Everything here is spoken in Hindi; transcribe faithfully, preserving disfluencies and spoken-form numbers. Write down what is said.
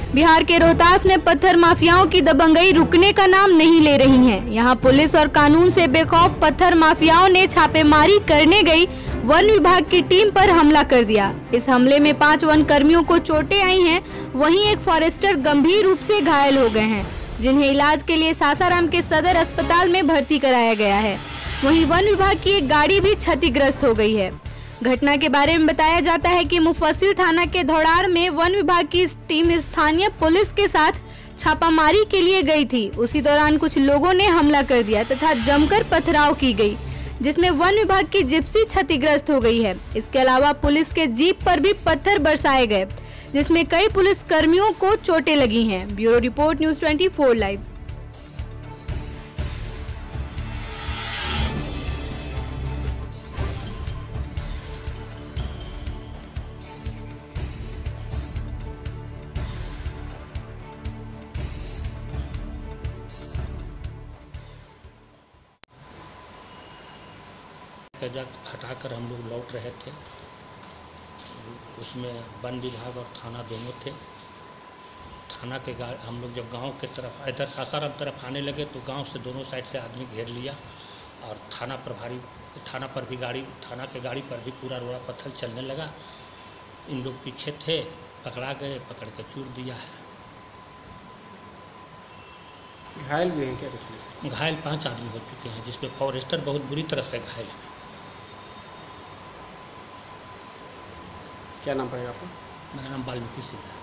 बिहार के रोहतास में पत्थर माफियाओं की दबंगई रुकने का नाम नहीं ले रही है। यहाँ पुलिस और कानून से बेखौफ पत्थर माफियाओं ने छापेमारी करने गई वन विभाग की टीम पर हमला कर दिया। इस हमले में पांच वन कर्मियों को चोटें आई हैं, वहीं एक फॉरेस्टर गंभीर रूप से घायल हो गए हैं, जिन्हें इलाज के लिए सासाराम के सदर अस्पताल में भर्ती कराया गया है। वहीं वन विभाग की एक गाड़ी भी क्षतिग्रस्त हो गई है। घटना के बारे में बताया जाता है कि मुफस्सिल थाना के धौड़ार में वन विभाग की टीम स्थानीय पुलिस के साथ छापामारी के लिए गई थी। उसी दौरान कुछ लोगों ने हमला कर दिया तथा जमकर पथराव की गई, जिसमें वन विभाग की जिप्सी क्षतिग्रस्त हो गई है। इसके अलावा पुलिस के जीप पर भी पत्थर बरसाए गए, जिसमें कई पुलिस कर्मियों को चोटें लगी हैं। ब्यूरो रिपोर्ट न्यूज़ चौबीस लाइव। हटाकर हम लोग लौट रहे थे, उसमें वन विभाग और थाना दोनों थे। थाना के गाड़ी हम लोग जब गांव के तरफ इधर सासाराम तरफ आने लगे तो गांव से दोनों साइड से आदमी घेर लिया और थाना प्रभारी थाना पर भी गाड़ी थाना के गाड़ी पर भी पूरा रोड़ा पत्थर चलने लगा। इन लोग पीछे थे, पकड़ा गए, पकड़ के चूर दिया है। घायल भी हैं क्या कुछ? घायल पाँच आदमी हो चुके हैं, जिसमें फॉरेस्टर बहुत बुरी तरह से घायल है। क्या नाम पड़ेगा आपका? मेरा नाम वाल्मीकि सिंह है।